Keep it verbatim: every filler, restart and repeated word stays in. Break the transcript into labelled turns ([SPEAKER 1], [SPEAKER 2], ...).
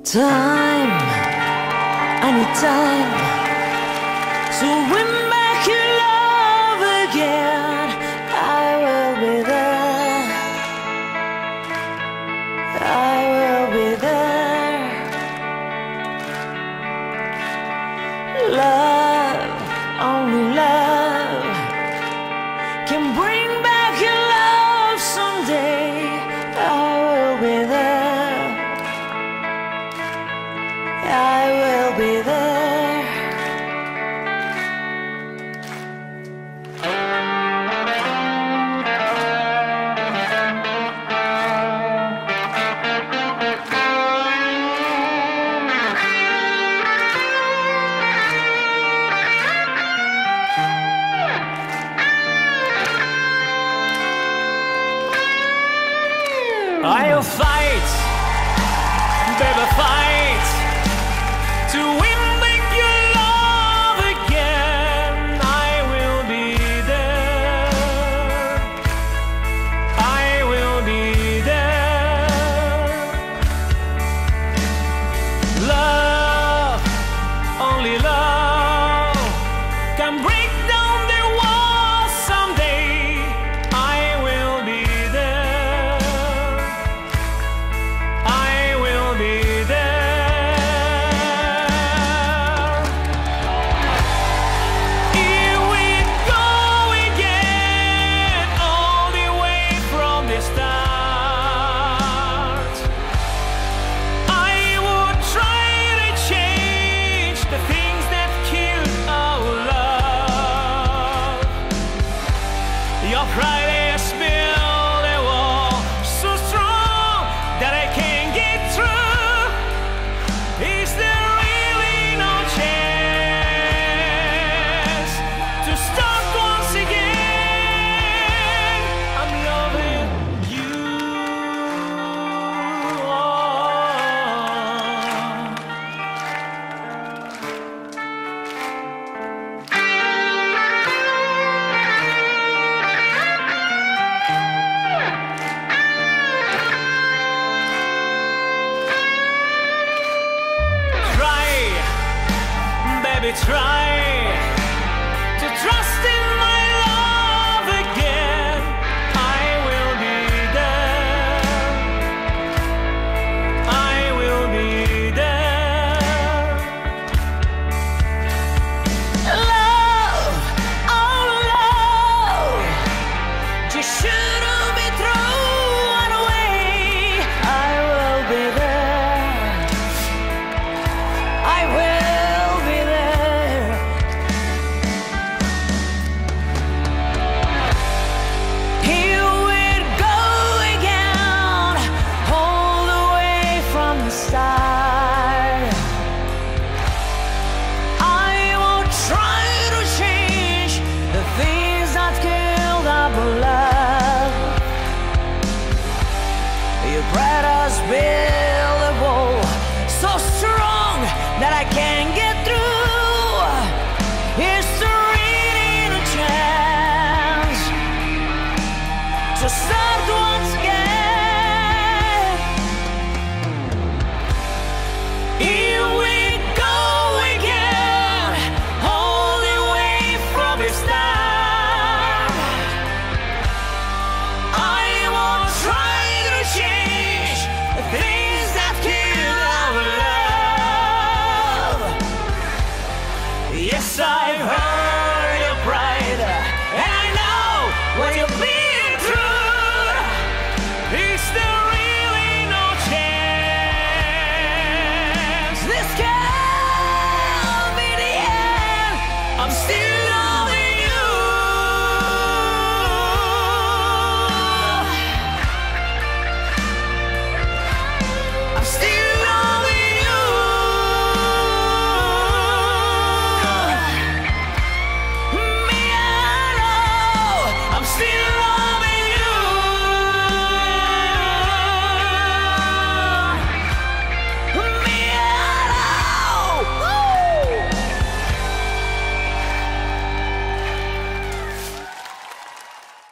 [SPEAKER 1] Time, I need time to win back your love again. I will be there, I will be there. Love, only love can bring back your love someday. I will be there, I will be there. I'll fight, baby, fight to win back your love again. I will be there, I will be there. Love, only love can break down the walls someday. I will be there, I will be there. Here we go again, all the way from the start. I would try to change the things that killed our love. Your pride has built a wall so strong that I can't get through. Is there really no chance to start once again? I'm loving you. Try, baby, try to trust in my love again. I will be there, I will be there. Love, oh love, just shouldn't be thrown away. I will be there, I will be there. Here we go again, all the way from the start. I will try to change the things that killed our love. You brought us build a wall so strong that I can't get through. Is there really a chance to start once again?